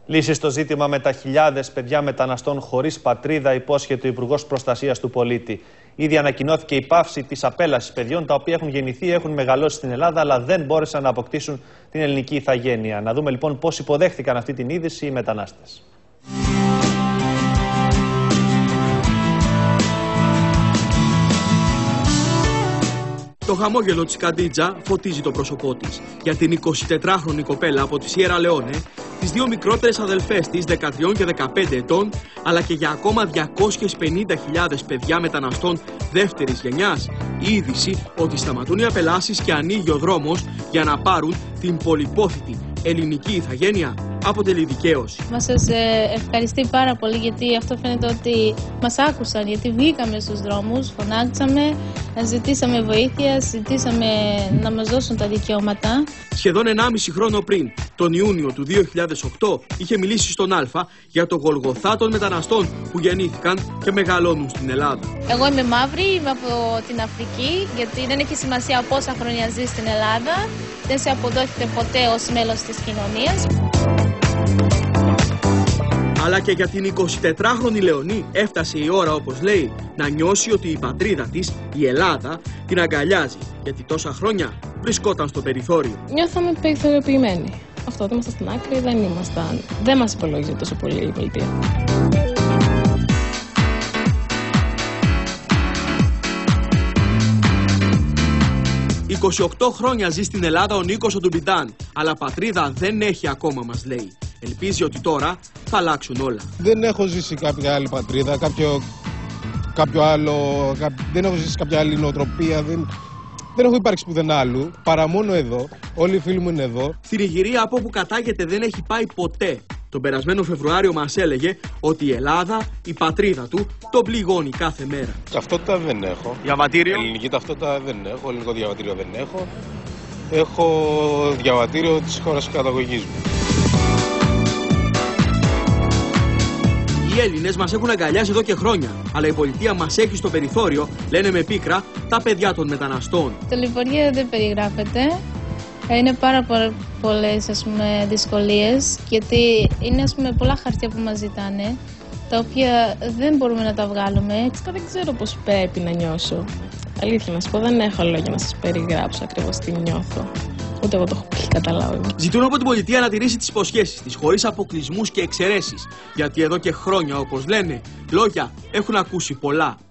Λύση στο ζήτημα με τα χιλιάδες παιδιά μεταναστών χωρίς πατρίδα υπόσχεται ο Υπουργός Προστασίας του Πολίτη. Ήδη ανακοινώθηκε η πάυση της απέλασης παιδιών τα οποία έχουν γεννηθεί, έχουν μεγαλώσει στην Ελλάδα, αλλά δεν μπόρεσαν να αποκτήσουν την ελληνική ηθαγένεια. Να δούμε λοιπόν πώς υποδέχθηκαν αυτή την είδηση οι μετανάστες. Το χαμόγελο της Καντίτζα φωτίζει το πρόσωπό της. Για την 24χρονη κοπέλα από τη Σιέρα Λεόνε, τις δύο μικρότερες αδελφές της 13 και 15 ετών, αλλά και για ακόμα 250.000 παιδιά μεταναστών δεύτερης γενιάς, η είδηση ότι σταματούν οι απελάσεις και ανοίγει ο δρόμος για να πάρουν την πολυπόθητη ελληνική ηθαγένεια αποτελεί δικαίωση. Μας ευχαριστεί πάρα πολύ, γιατί αυτό φαίνεται ότι μας άκουσαν, γιατί βγήκαμε στους δρόμους, φωνάξαμε, ζητήσαμε βοήθεια, ζητήσαμε να μας δώσουν τα δικαιώματα. Σχεδόν 1,5 χρόνο πριν, τον Ιούνιο του 2008, είχε μιλήσει στον Α για το Γολγοθά των μεταναστών που γεννήθηκαν και μεγαλώνουν στην Ελλάδα. Εγώ είμαι μαύρη, είμαι από την Αφρική, γιατί δεν έχει σημασία πόσα χρόνια ζεις στην Ελλάδα, δεν σε αποδόθηκε ποτέ ως μέλος της κοινωνίας. Αλλά και για την 24χρονη Λεωνή έφτασε η ώρα, όπως λέει, να νιώσει ότι η πατρίδα της, η Ελλάδα, την αγκαλιάζει, γιατί τόσα χρόνια βρισκόταν στο περιθώριο. Νιώθαμε περιθωριοποιημένοι. Αυτό, δεν ήμασταν στην άκρη, δεν μας υπολόγιζε τόσο πολύ η πολιτεία. «28 χρόνια ζει στην Ελλάδα ο Νίκος ο Ντουμπιντάν, αλλά πατρίδα δεν έχει ακόμα», μας λέει. Ελπίζει ότι τώρα θα αλλάξουν όλα. Δεν έχω ζήσει κάποια άλλη πατρίδα, κάποιο άλλο, δεν έχω ζήσει κάποια άλλη νοοτροπία, δεν έχω υπάρξει πουθενά άλλου, παρά μόνο εδώ. Όλοι οι φίλοι μου είναι εδώ. Στην Ιγυρία, από όπου κατάγεται, δεν έχει πάει ποτέ. Τον περασμένο Φεβρουάριο μας έλεγε ότι η Ελλάδα, η πατρίδα του, τον πληγώνει κάθε μέρα. Ταυτότητα δεν έχω. Διαβατήριο. Ελληνική ταυτότητα δεν έχω. Ελληνικό διαβατήριο δεν έχω. Έχω διαβατήριο της χώρας καταγωγής μου. Οι Έλληνες μας έχουν αγκαλιάσει εδώ και χρόνια, αλλά η πολιτεία μας έχει στο περιθώριο, λένε με πίκρα, τα παιδιά των μεταναστών. Το λιβωριέ δεν περιγράφεται. Είναι πάρα πολλές δυσκολίες, γιατί είναι πολλά χαρτιά που μας ζητάνε, τα οποία δεν μπορούμε να τα βγάλουμε. Δεν ξέρω πώς πρέπει να νιώσω. Αλήθεια να σας πω, δεν έχω λόγια να σας περιγράψω ακριβώς τι νιώθω. Ούτε εγώ το έχω καταλάβει. Ζητούν από την πολιτεία να τηρήσει τις υποσχέσεις της, χωρίς αποκλεισμούς και εξαιρέσεις. Γιατί εδώ και χρόνια, όπως λένε, λόγια έχουν ακούσει πολλά.